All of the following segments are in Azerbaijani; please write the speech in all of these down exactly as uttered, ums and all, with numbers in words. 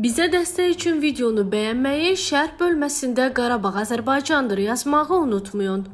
Bizə dəstək üçün videonu bəyənməyi, şərh bölməsində Qarabağ Azərbaycandır yazmağı unutmayın.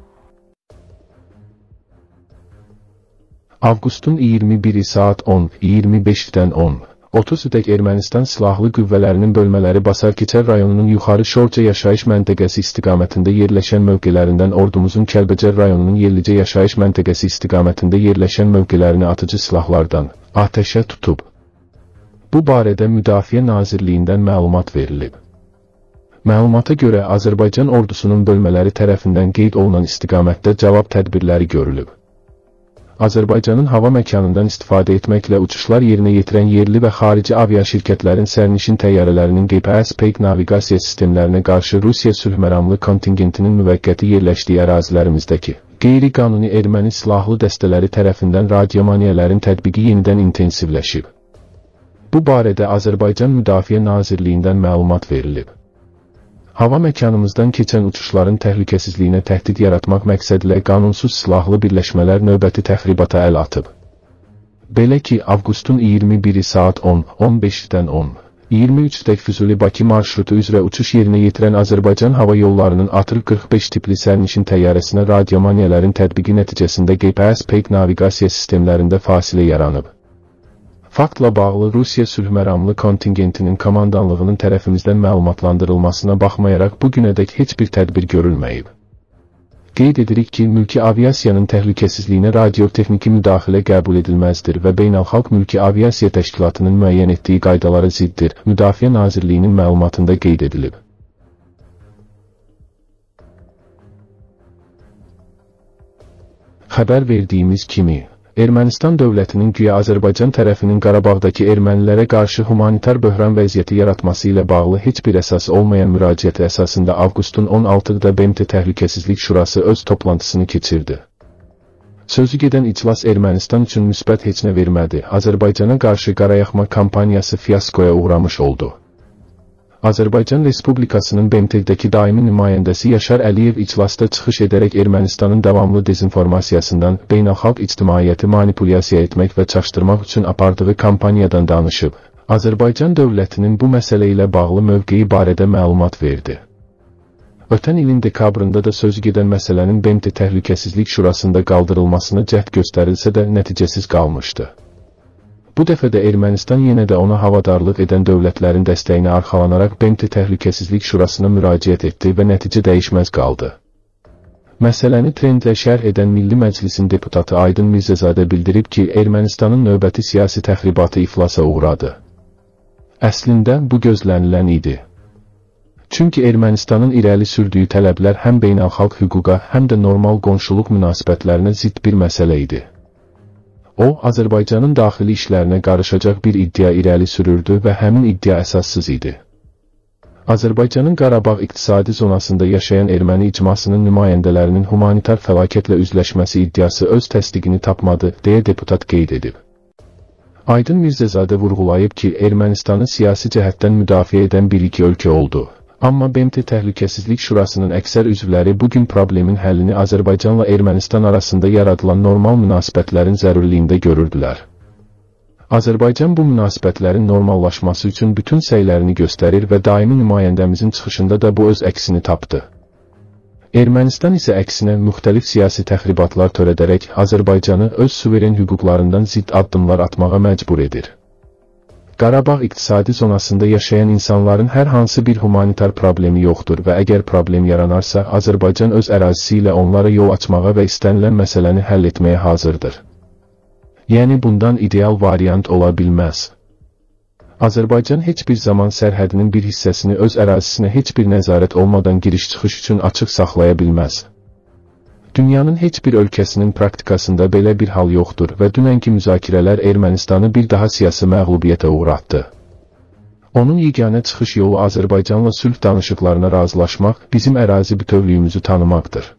Avqustun iyirmi biri saat on iyirmi beşdən on otuzədək Ermənistan silahlı qüvvələrinin bölmələri Basarkeçər rayonunun yuxarı Şorca yaşayış məntəqəsi istiqamətində yerləşən mövqelərindən ordumuzun Kəlbəcər rayonunun Yerlicə yaşayış məntəqəsi istiqamətində yerləşən mövqələrini atıcı silahlardan atəşə tutub. Bu barədə Müdafiə Nazirliyindən məlumat verilib. Məlumata görə Azərbaycan ordusunun bölmələri tərəfindən qeyd olunan istiqamətdə cavab tədbirləri görülüb. Azərbaycanın hava məkanından istifadə etməklə uçuşlar yerinə yetirən yerli və xarici aviaşirkətlərin sərnişin təyyarələrinin G P S-Peak naviqasiya sistemlərinə qarşı Rusiya sülhməramlı kontingentinin müvəqqəti yerləşdiyi ərazilərimizdəki qeyri-qanuni erməni silahlı dəstələri tərəfindən radiomaniyələrin tətbiqi yenidən intensivləşib. Bu barədə Azərbaycan Müdafiə Nazirliyindən məlumat verilib. Hava məkanımızdan keçən uçuşların təhlükəsizliyinə təhdid yaratmaq məqsədilə qanunsuz silahlı birləşmələr növbəti təxribata əl atıb. Belə ki, avqustun iyirmi biri saat on on beşdən on iyirmi üçdək Füzuli-Bakı marşrutu üzrə uçuş yerinə yetirən Azərbaycan Hava Yollarının A T R qırx beş tipli sərnişin təyyarəsinə radiomaniyələrin tətbiqi nəticəsində G P S-Peak naviqasiya sistemlərində fasilə yaranıb. Faktla bağlı Rusiya sülhməramlı kontingentinin komandanlığının tərəfimizdən məlumatlandırılmasına baxmayaraq bugünədək heç bir tədbir görülməyib. Qeyd edirik ki, mülki aviasiyanın təhlükəsizliyinə radiotexniki müdaxilə qəbul edilməzdir və Beynəlxalq Mülki Aviasiya Təşkilatının müəyyən etdiyi qaydalara ziddir, Müdafiə Nazirliyinin məlumatında qeyd edilib. Xəbər verdiyimiz kimi, Ermənistan dövlətinin güya Azərbaycan tərəfinin Qarabağdakı ermənilərə qarşı humanitar böhran vəziyyəti yaratması ilə bağlı heç bir əsas olmayan müraciəti əsasında avqustun on altıda B M T Təhlükəsizlik Şurası öz toplantısını keçirdi. Sözü gedən iclas Ermənistan üçün müsbət heç nə vermədi, Azərbaycana qarşı qarayaxma kampaniyası fiyaskoya uğramış oldu. Azərbaycan Respublikasının B M T-dəki daimi nümayəndəsi Yaşar Əliyev iclasda çıxış edərək Ermənistanın davamlı dezinformasiyasından, beynəlxalq ictimaiyyəti manipulyasiya etmək və çaşdırmaq üçün apardığı kampaniyadan danışıb. Azərbaycan dövlətinin bu məsələ ilə bağlı mövqeyi barədə məlumat verdi. Ötən ilin dekabrında da sözü gedən məsələnin B M T Təhlükəsizlik Şurasında qaldırılmasına cəhd göstərilsə də nəticəsiz qalmışdı. Bu dəfə də Ermənistan yenə də ona havadarlıq edən dövlətlərin dəstəyini arxalanaraq B M T Təhlükəsizlik Şurasına müraciət etdi və nəticə dəyişməz qaldı. Məsələni trendlə şərh edən Milli Məclisin deputatı Aydın Mirzəzadə bildirib ki, Ermənistanın növbəti siyasi təxribatı iflasa uğradı. Əslində, bu gözlənilən idi. Çünki Ermənistanın irəli sürdüyü tələblər həm beynəlxalq hüquqa, həm də normal qonşuluq münasibətlərinə zidd bir məsələ idi. O, Azərbaycanın daxili işlərinə qarışacaq bir iddia irəli sürürdü və həmin iddia əsassız idi. Azərbaycanın Qarabağ iqtisadi zonasında yaşayan erməni icmasının nümayəndələrinin humanitar fəlakətlə üzləşməsi iddiası öz təsdiqini tapmadı, deyə deputat qeyd edib. Aydın Mirzəzadə vurğulayıb ki, Ermənistanı siyasi cəhətdən müdafiə edən bir-iki ölkə oldu. Amma B M T Təhlükəsizlik Şurasının əksər üzvləri bugün problemin həllini Azərbaycanla Ermənistan arasında yaradılan normal münasibətlərin zərurliyində görürdülər. Azərbaycan bu münasibətlərin normallaşması üçün bütün səylərini göstərir və daimi nümayəndəmizin çıxışında da bu öz əksini tapdı. Ermənistan isə əksinə müxtəlif siyasi təxribatlar törədərək Azərbaycanı öz suveren hüquqlarından zidd addımlar atmağa məcbur edir. Qarabağ iqtisadi zonasında yaşayan insanların hər hansı bir humanitar problemi yoxdur və əgər problem yaranarsa, Azərbaycan öz ərazisi ilə onlara yol açmağa və istənilən məsələni həll etməyə hazırdır. Yəni bundan ideal variant ola bilməz. Azərbaycan heç bir zaman sərhədinin bir hissəsini öz ərazisinə heç bir nəzarət olmadan giriş-çıxış üçün açıq saxlaya bilməz. Dünyanın heç bir ölkəsinin praktikasında belə bir hal yoxdur və dünənki müzakirələr Ermənistanı bir daha siyasi məğlubiyyətə uğratdı. Onun yeganə çıxış yolu Azərbaycanla sülh danışıqlarına razılaşmaq, bizim ərazi bütövlüyümüzü tanımaqdır.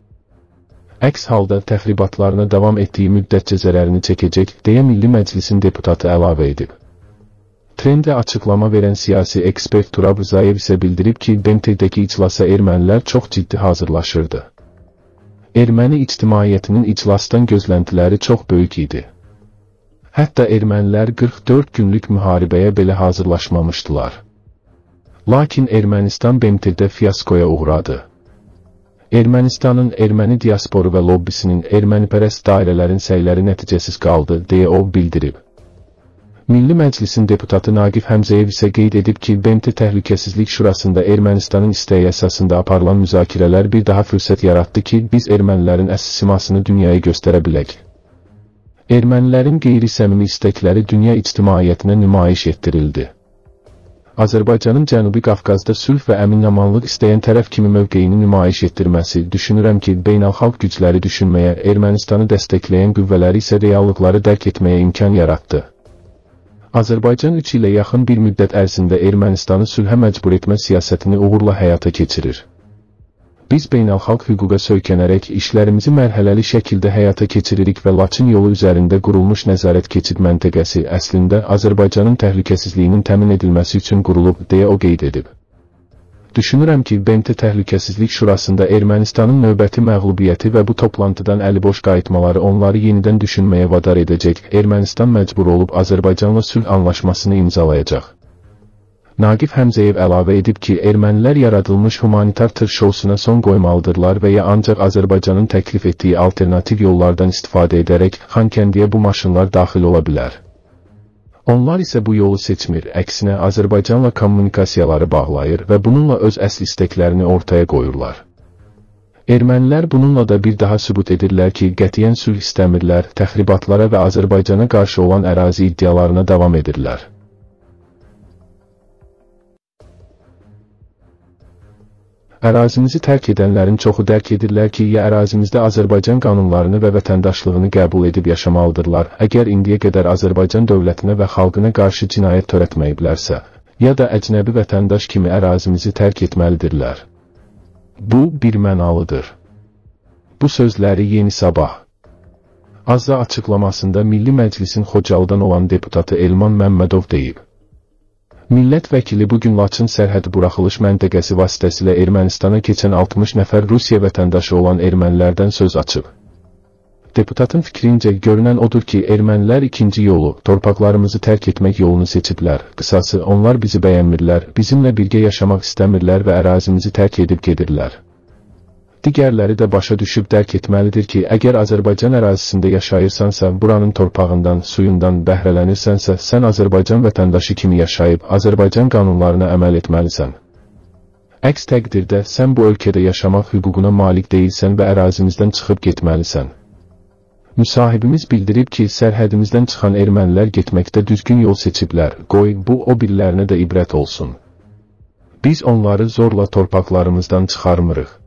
Əks halda təxribatlarına davam etdiyi müddətcə zərərini çəkəcək, deyə Milli Məclisin deputatı əlavə edib. Trendə açıqlama verən siyasi ekspert Turab Rzayev isə bildirib ki, B M T-dəki iclasa ermənilər çox ciddi hazırlaşırdı. Erməni ictimaiyyətinin iclasdan gözləntiləri çox böyük idi. Hətta ermənilər qırx dörd günlük müharibəyə belə hazırlaşmamışdılar. Lakin Ermənistan B M T-də fiyaskoya uğradı. Ermənistanın erməni diasporu və lobbisinin ermənipərəst dairələrin səyləri nəticəsiz qaldı, deyə o bildirib. Milli Məclisin deputatı Naqif Həmzəyev isə qeyd edib ki, B M T Təhlükəsizlik Şurasında Ermənistanın istəyi əsasında aparılan müzakirələr bir daha fürsət yaratdı ki, biz ermənilərin əsl simasını dünyaya göstərə bilək. Ermənilərin qeyri-səmimi istəkləri dünya ictimaiyyətinə nümayiş etdirildi. Azərbaycanın Cənubi Qafqazda sülh və əmin-amanlıq istəyən tərəf kimi mövqeyini nümayiş etdirməsi, düşünürəm ki, beynəlxalq gücləri düşünməyə, Ermənistanı dəstəkləyən qüvvələri isə reallıqları dərk etməyə imkan yaratdı. Azərbaycan üç ilə yaxın bir müddət ərzində Ermənistanı sülhə məcbur etmə siyasətini uğurla həyata keçirir. Biz beynəlxalq hüquqa söykənərək işlərimizi mərhələli şəkildə həyata keçiririk və Laçın yolu üzərində qurulmuş nəzarət keçid məntəqəsi əslində Azərbaycanın təhlükəsizliyinin təmin edilməsi üçün qurulub, deyə o qeyd edib. Düşünürəm ki, B M T Təhlükəsizlik Şurasında Ermənistanın növbəti məğlubiyyəti və bu toplantıdan əliboş qayıtmaları onları yenidən düşünməyə vadar edəcək. Ermənistan məcbur olub Azərbaycanla sülh anlaşmasını imzalayacaq. Naqif Həmzəyev əlavə edib ki, ermənilər yaradılmış humanitar tır şousuna son qoymalıdırlar və ya ancaq Azərbaycanın təklif etdiyi alternativ yollardan istifadə edərək Xankəndiyə bu maşınlar daxil ola bilər. Onlar isə bu yolu seçmir, əksinə Azərbaycanla kommunikasiyaları bağlayır və bununla öz əsl istəklərini ortaya qoyurlar. Ermənilər bununla da bir daha sübut edirlər ki, qətiyyən sülh istəmirlər, təxribatlara və Azərbaycana qarşı olan ərazi iddialarına davam edirlər. Ərazimizi tərk edənlərin çoxu dərk edirlər ki, ya ərazimizdə Azərbaycan qanunlarını və vətəndaşlığını qəbul edib yaşamalıdırlar, əgər indiyə qədər Azərbaycan dövlətinə və xalqına qarşı cinayət törətməyiblərsə, ya da əcnəbi vətəndaş kimi ərazimizi tərk etməlidirlər. Bu, bir mənalıdır. Bu sözləri Yeni Sabah Azza açıqlamasında Milli Məclisin Xocalıdan olan deputatı Elman Məmmədov deyib. Millət vəkili bugün Laçın sərhəd buraxılış məntəqəsi vasitəsilə Ermənistana keçən altmış nəfər Rusiya vətəndaşı olan ermənilərdən söz açıb. Deputatın fikrincə görünən odur ki, ermənilər ikinci yolu, torpaqlarımızı tərk etmək yolunu seçiblər. Qısası, onlar bizi bəyənmirlər, bizimlə birgə yaşamaq istəmirlər və ərazimizi tərk edib gedirlər. Digərləri də başa düşüb dərk etməlidir ki, əgər Azərbaycan ərazisində yaşayırsansa, buranın torpağından, suyundan bəhrələnirsənsə, sən Azərbaycan vətəndaşı kimi yaşayıb, Azərbaycan qanunlarına əməl etməlisən. Əks təqdirdə, sən bu ölkədə yaşamaq hüququna malik deyilsən və ərazimizdən çıxıb getməlisən. Müsahibimiz bildirib ki, sərhədimizdən çıxan ermənilər getməkdə düzgün yol seçiblər, qoy, bu o birilərinə də ibrət olsun. Biz onları zorla torpaqlarımızdan çıxarmırıq.